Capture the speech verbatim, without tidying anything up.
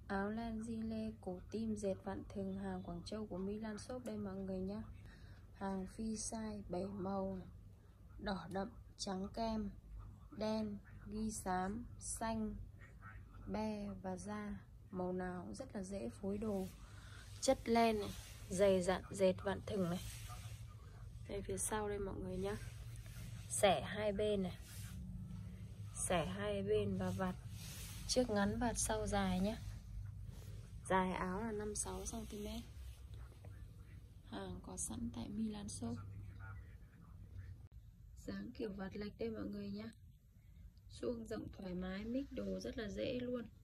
Áo len di lê cổ tim dệt vạn thừng, hàng Quảng Châu của Milan Shop đây mọi người nhé. Hàng phi size bảy màu này. Đỏ đậm, trắng kem, đen, ghi xám, xanh, be và da. Màu nào cũng rất là dễ phối đồ. Chất len này, dày dặn dệt vạn thừng này. Đây phía sau đây mọi người nhé. Xẻ hai bên này, xẻ hai bên và vạt trước ngắn vạt sau dài nhé. Dài áo là năm mươi sáu xăng ti mét. Hàng có sẵn tại Milan Shop. Dáng kiểu vạt lệch đây mọi người nhé. Suông rộng thoải mái, mix đồ rất là dễ luôn.